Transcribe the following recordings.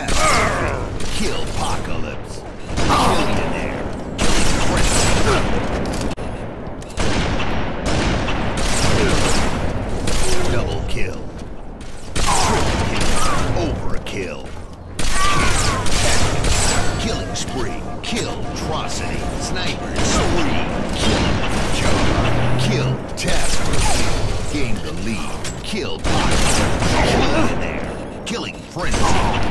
catastrophe. Kill apocalypse. Millionaire. Double kill. Triple kill. Overkill. Killing spree. Kill atrocity. Sniper spree. Kill jar. Kill catastrophe. Gain the lead. Kill apocalypse. Millionaire. Killing frenzy.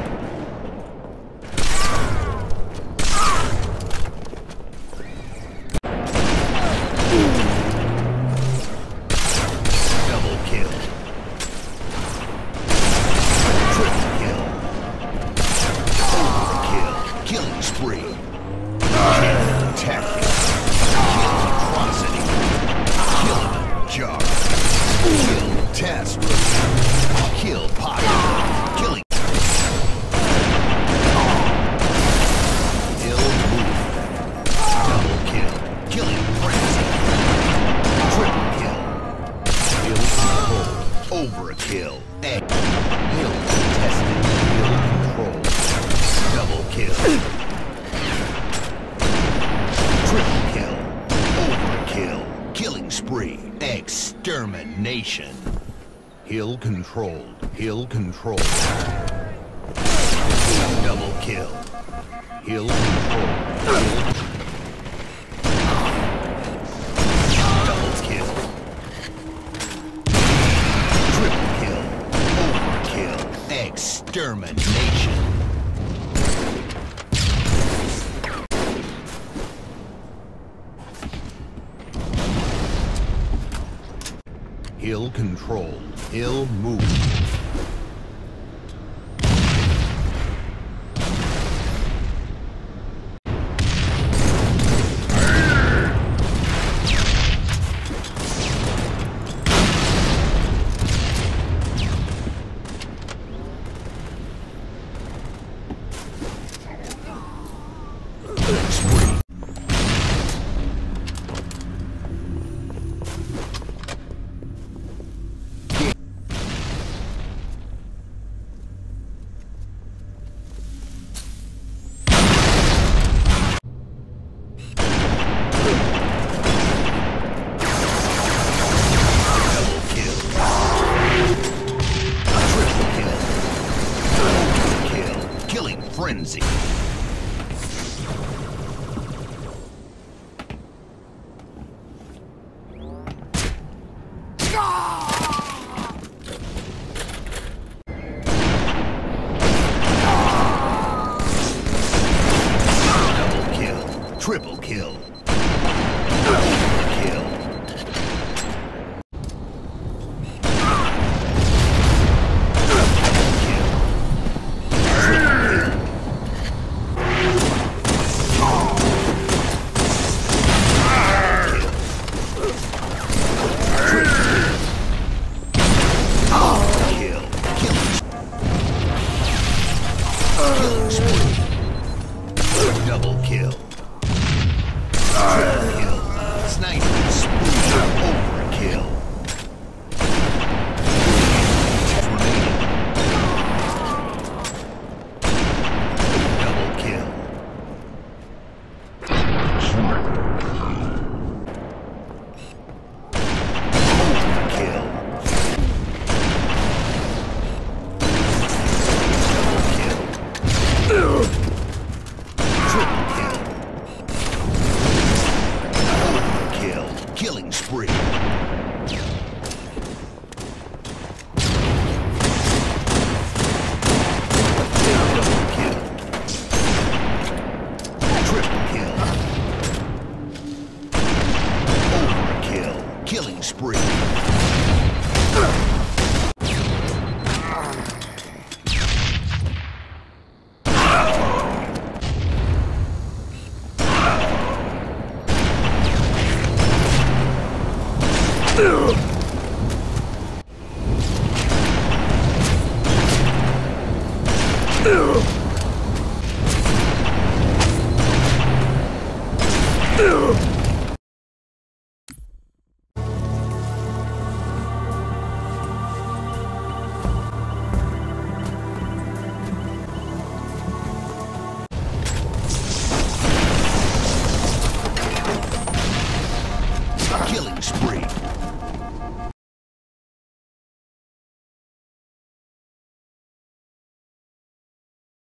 Overkill. Egg. Hill contested. Hill control. Double kill. Triple kill. Overkill. Killing spree. Extermination. Hill controlled. Hill controlled. Double kill. Hill controlled. Extermination. Hill control. Hill move. Frenzy. Double kill. Triple kill. Kill. Double kill. Triple kill. Sniper spree. Overkill. Double kill. Killing spree. Double kill. Triple kill. Overkill. Killing spree. spree.